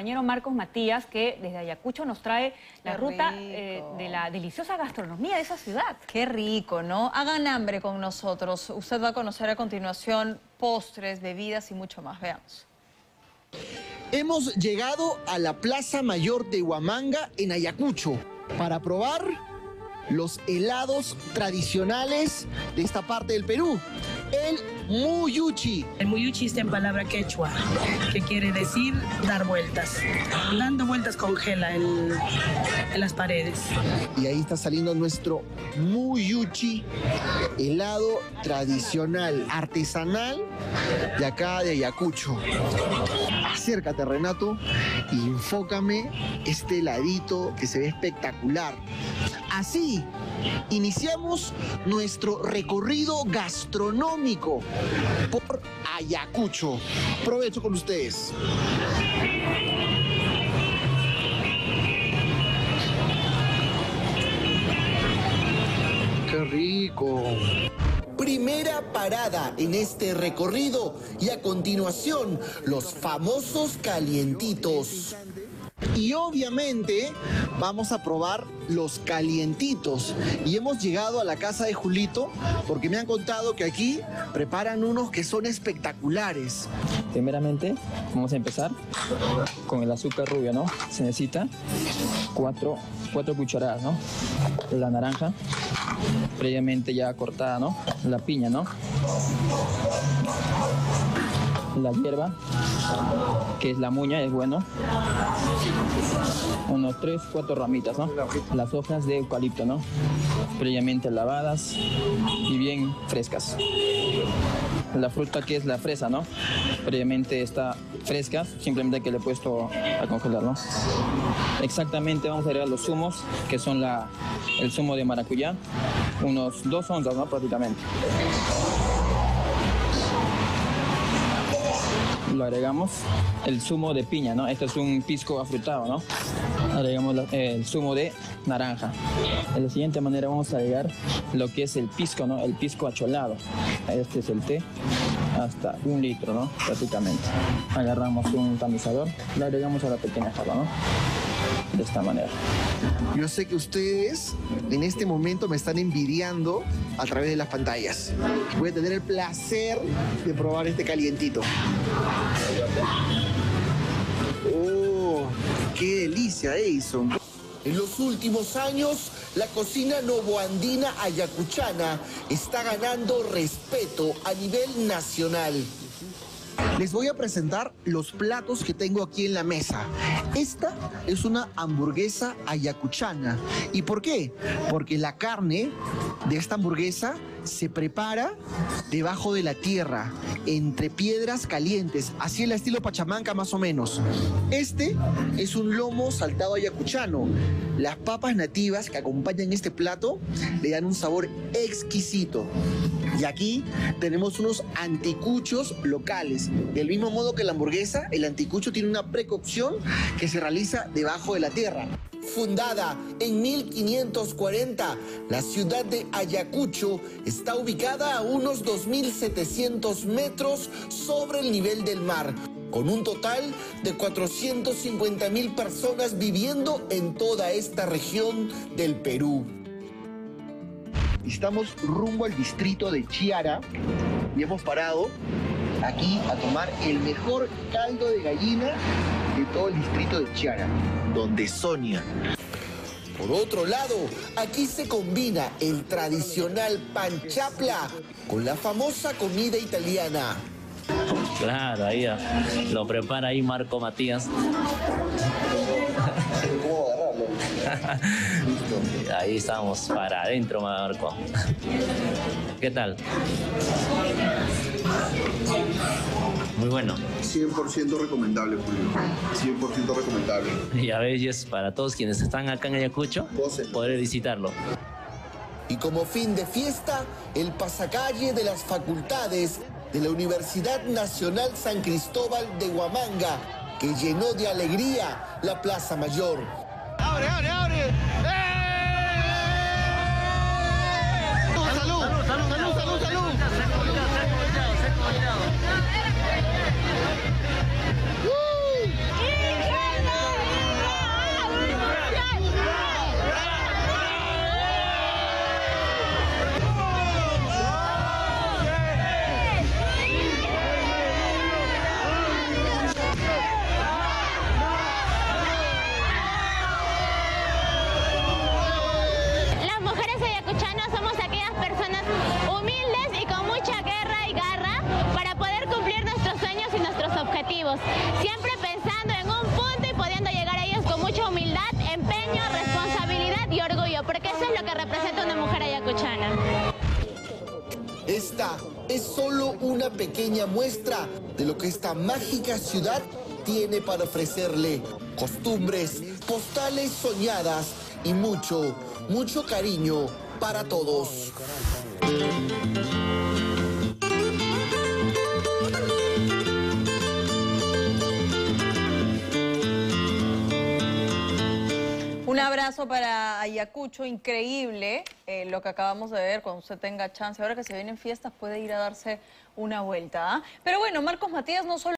Compañero Marcos Matías, que desde Ayacucho nos trae la ruta rico. de la deliciosa gastronomía de esa ciudad. Qué rico, ¿no? Hagan hambre con nosotros. Usted va a conocer a continuación postres, bebidas y mucho más. Veamos. Hemos llegado a la Plaza Mayor de Huamanga en Ayacucho para probar los helados tradicionales de esta parte del Perú, el muyuchi. El muyuchi está en palabra quechua, que quiere decir dar vueltas. Dando vueltas congela en las paredes. Y ahí está saliendo nuestro muyuchi, helado tradicional, artesanal de acá de Ayacucho. Acércate, Renato, y enfócame este heladito que se ve espectacular. Así iniciamos nuestro recorrido gastronómico por Ayacucho. Provecho con ustedes. ¡Qué rico! Primera parada en este recorrido y a continuación los famosos calientitos. Y obviamente vamos a probar los calientitos. Y hemos llegado a la casa de Julito porque me han contado que aquí preparan unos que son espectaculares. Primeramente vamos a empezar con el azúcar rubia, ¿no? Se necesita cuatro cucharadas, ¿no? La naranja previamente ya cortada, ¿no? La piña, ¿no? La hierba, que es la muña, es bueno. Unos 3, 4 ramitas, ¿no? Las hojas de eucalipto, ¿no? Previamente lavadas y bien frescas. La fruta, que es la fresa, ¿no? Previamente está fresca, simplemente que le he puesto a congelar, ¿no? Exactamente vamos a agregar los zumos, que son el zumo de maracuyá, unos 2 onzas, ¿no? Prácticamente. Lo agregamos el zumo de piña, ¿no? Este es un pisco afrutado, ¿no? Agregamos el zumo de naranja. De la siguiente manera vamos a agregar lo que es el pisco, ¿no? El pisco acholado. Este es el té, hasta 1 litro, ¿no? Prácticamente. Agarramos un tamizador, lo agregamos a la pequeña jarra, ¿no? De esta manera. Yo sé que ustedes en este momento me están envidiando a través de las pantallas. Voy a tener el placer de probar este calientito. ¡Oh! ¡Qué delicia, Edison! En los últimos años, la cocina novoandina ayacuchana está ganando respeto a nivel nacional. Les voy a presentar los platos que tengo aquí en la mesa. Esta es una hamburguesa ayacuchana. ¿Y por qué? Porque la carne de esta hamburguesa se prepara debajo de la tierra, entre piedras calientes, así el estilo Pachamanca más o menos. Este es un lomo saltado ayacuchano. Las papas nativas que acompañan este plato le dan un sabor exquisito. Y aquí tenemos unos anticuchos locales. Del mismo modo que la hamburguesa, el anticucho tiene una precocción que se realiza debajo de la tierra. Fundada en 1540, la ciudad de Ayacucho está ubicada a unos 2.700 metros sobre el nivel del mar, con un total de 450.000 personas viviendo en toda esta región del Perú. Estamos rumbo al distrito de Chiara y hemos parado aquí a tomar el mejor caldo de gallina de todo el distrito de Chiara, donde Sonia. Por otro lado, aquí se combina el tradicional panchapla con la famosa comida italiana. Claro, ahí lo prepara ahí Marco Matías. ¿Cómo agarrarlo? Ahí estamos, para adentro, Marco. ¿Qué tal? Muy bueno. 100% recomendable, Julio. 100% recomendable. Ya ves, y es para todos quienes están acá en Ayacucho, poder visitarlo. Y como fin de fiesta, el pasacalle de las facultades de la Universidad Nacional San Cristóbal de Huamanga, que llenó de alegría la Plaza Mayor. ¡Abre, abre, abre! ¡Salud, salud, salud, salud, salud, salud! Esta es solo una pequeña muestra de lo que esta mágica ciudad tiene para ofrecerle. Costumbres, postales soñadas y mucho, mucho cariño para todos. Un abrazo para Ayacucho, increíble lo que acabamos de ver. Cuando usted tenga chance, ahora que se vienen fiestas, puede ir a darse una vuelta. Pero bueno, Marcos Matías no solo